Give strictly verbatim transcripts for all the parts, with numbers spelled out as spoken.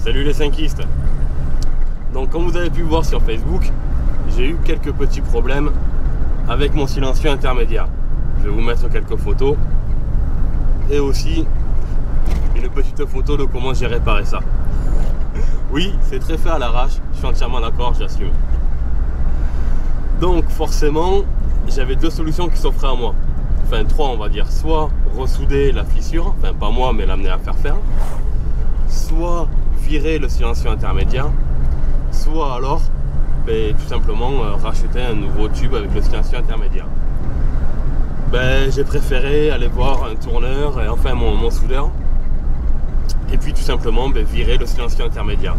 Salut les cinquistes. Donc comme vous avez pu voir sur Facebook, j'ai eu quelques petits problèmes avec mon silencieux intermédiaire. Je vais vous mettre quelques photos et aussi une petite photo de comment j'ai réparé ça. Oui, c'est très fait à l'arrache, je suis entièrement d'accord, j'assume. Donc forcément, j'avais deux solutions qui s'offraient à moi. Enfin trois on va dire, soit ressouder la fissure, enfin pas moi mais l'amener à faire faire, soit virer le silencieux intermédiaire, soit alors ben, tout simplement euh, racheter un nouveau tube avec le silencieux intermédiaire. Ben, j'ai préféré aller voir un tourneur et enfin mon, mon soudeur et puis tout simplement ben, virer le silencieux intermédiaire.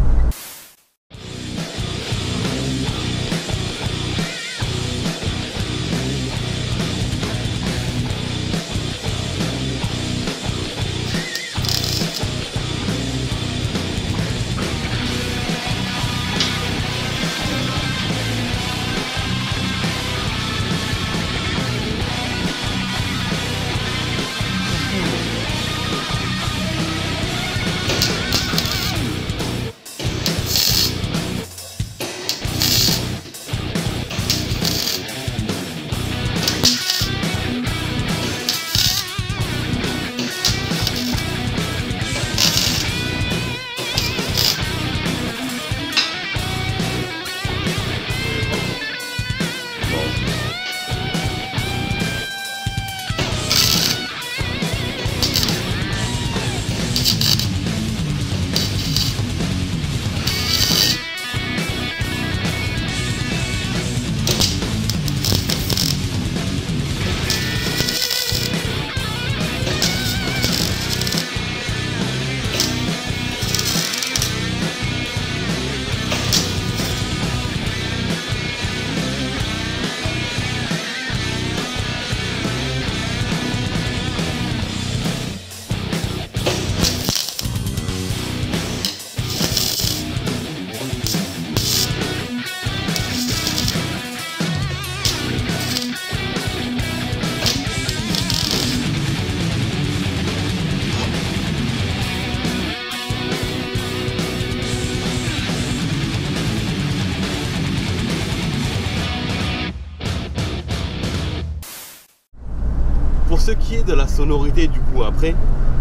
Pour ce qui est de la sonorité du coup après,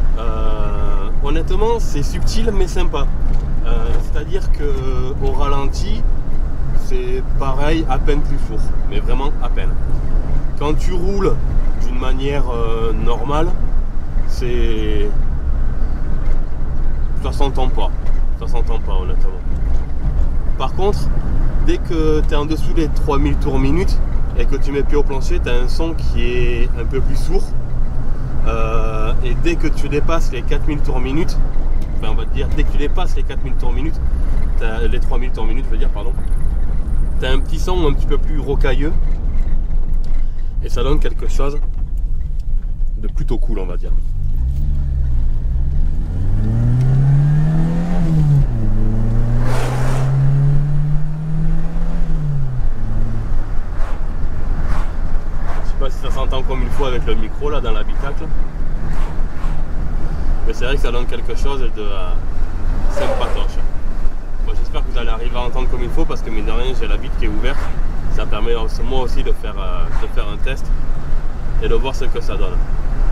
euh, honnêtement c'est subtil mais sympa. Euh, C'est-à-dire que au ralenti c'est pareil, à peine plus fort, mais vraiment à peine. Quand tu roules d'une manière euh, normale, c'est ça s'entend pas, ça s'entend pas honnêtement. Par contre, dès que tu es en dessous des trois mille tours minute et que tu mets pied au plancher, tu as un son qui est un peu plus sourd. Euh, et dès que tu dépasses les quatre mille tours minute, enfin on va te dire, dès que tu dépasses les quatre mille tours minute, les trois mille tours minute, je veux dire, pardon, tu as un petit son un petit peu plus rocailleux et ça donne quelque chose de plutôt cool, on va dire. Je sais pas si ça s'entend comme il faut avec le micro là dans l'habitacle, mais c'est vrai que ça donne quelque chose de euh, sympatoche. Bon, j'espère que vous allez arriver à entendre comme il faut parce que mine de rien j'ai la vitre qui est ouverte, ça permet moi aussi de faire, euh, de faire un test et de voir ce que ça donne,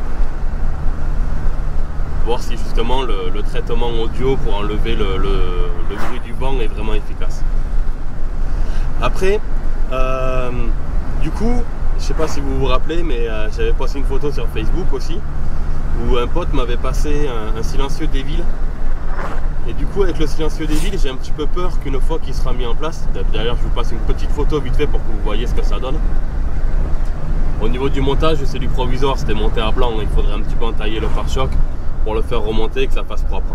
voir si justement le, le traitement audio pour enlever le, le, le bruit du vent est vraiment efficace. Après euh, du coup, je sais pas si vous vous rappelez, mais euh, j'avais posté une photo sur Facebook aussi où un pote m'avait passé un, un silencieux Devil. Et du coup avec le silencieux Devil, j'ai un petit peu peur qu'une fois qu'il sera mis en place, d'ailleurs je vous passe une petite photo vite fait pour que vous voyez ce que ça donne. Au niveau du montage, c'est du provisoire, c'était monté à blanc, il faudrait un petit peu entailler le pare-choc pour le faire remonter et que ça fasse propre.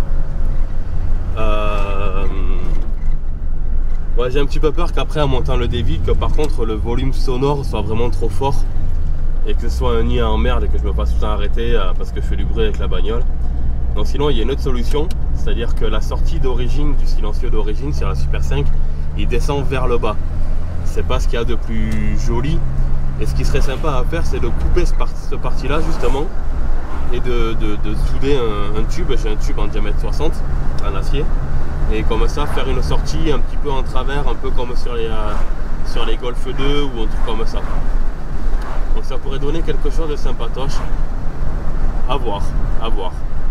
Euh... Ouais, j'ai un petit peu peur qu'après en montant le Devil, que par contre le volume sonore soit vraiment trop fort et que ce soit un nid à emmerde et que je me fasse tout le temps arrêter parce que je fais du bruit avec la bagnole. Donc sinon il y a une autre solution, c'est-à-dire que la sortie d'origine du silencieux d'origine sur la Super cinq, il descend vers le bas. C'est pas ce qu'il y a de plus joli, et ce qui serait sympa à faire, c'est de couper ce parti, ce parti là justement et de, de, de souder un, un tube. J'ai un tube en diamètre soixante en acier, et comme ça faire une sortie un petit peu en travers, un peu comme sur les, euh, sur les Golf deux ou un truc comme ça. Donc ça pourrait donner quelque chose de sympatoche. À voir, à voir.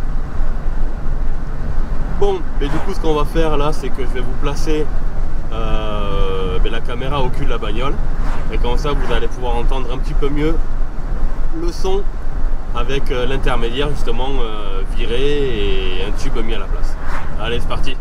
Bon, mais du coup ce qu'on va faire là, c'est que je vais vous placer euh, la caméra au cul de la bagnole, et comme ça vous allez pouvoir entendre un petit peu mieux le son avec euh, l'intermédiaire justement euh, viré et un tube mis à la place. Allez, c'est parti.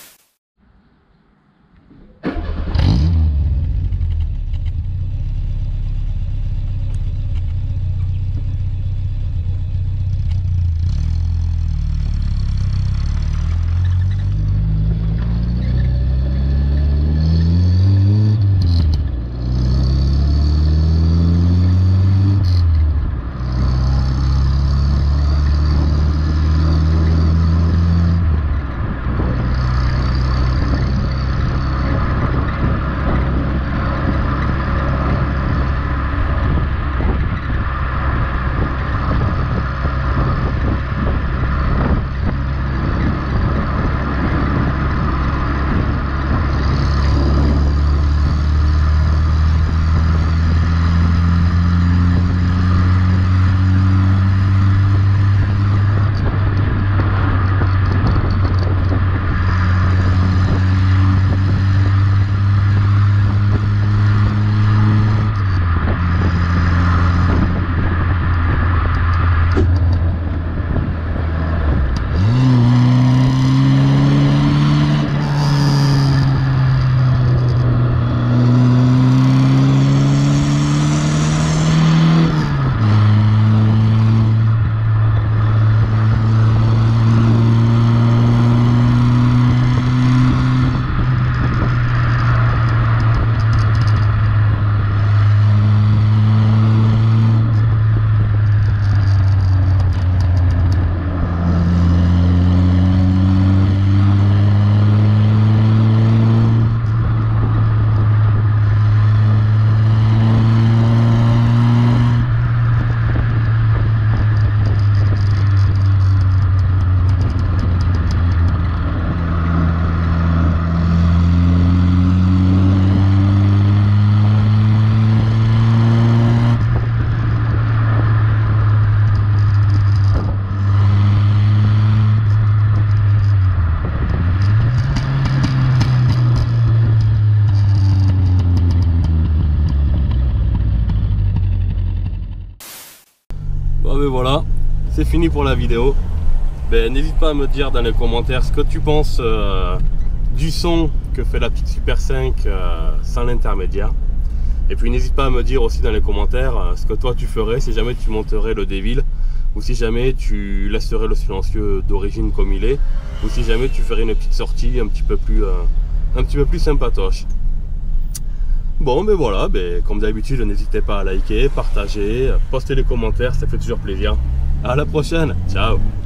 Bon ben voilà, c'est fini pour la vidéo. Ben, n'hésite pas à me dire dans les commentaires ce que tu penses euh, du son que fait la petite Super cinq euh, sans l'intermédiaire. Et puis n'hésite pas à me dire aussi dans les commentaires euh, ce que toi tu ferais si jamais tu monterais le Devil, ou si jamais tu laisserais le silencieux d'origine comme il est, ou si jamais tu ferais une petite sortie un petit peu plus, euh, un petit peu plus sympatoche. Bon ben voilà, ben, comme d'habitude n'hésitez pas à liker, partager, poster les commentaires, ça fait toujours plaisir. À la prochaine, ciao.